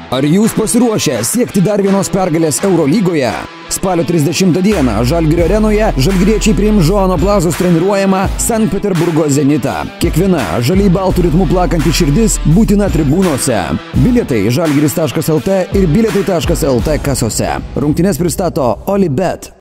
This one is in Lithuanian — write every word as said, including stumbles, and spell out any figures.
Ar jūs pasiruošę siekti dar vienos pergalės Eurolygoje? Spalio trisdešimtą dieną Žalgirio arenoje žalgiriečiai priims Joano Plazos treniruojamą Sankt Peterburgo Zenitą. Kiekviena žaliai baltų ritmų plakanti širdis būtina tribūnose. Bilietai žalgiris taškas lt ir bilietai taškas lt kasose. Rungtynes pristato Olibet.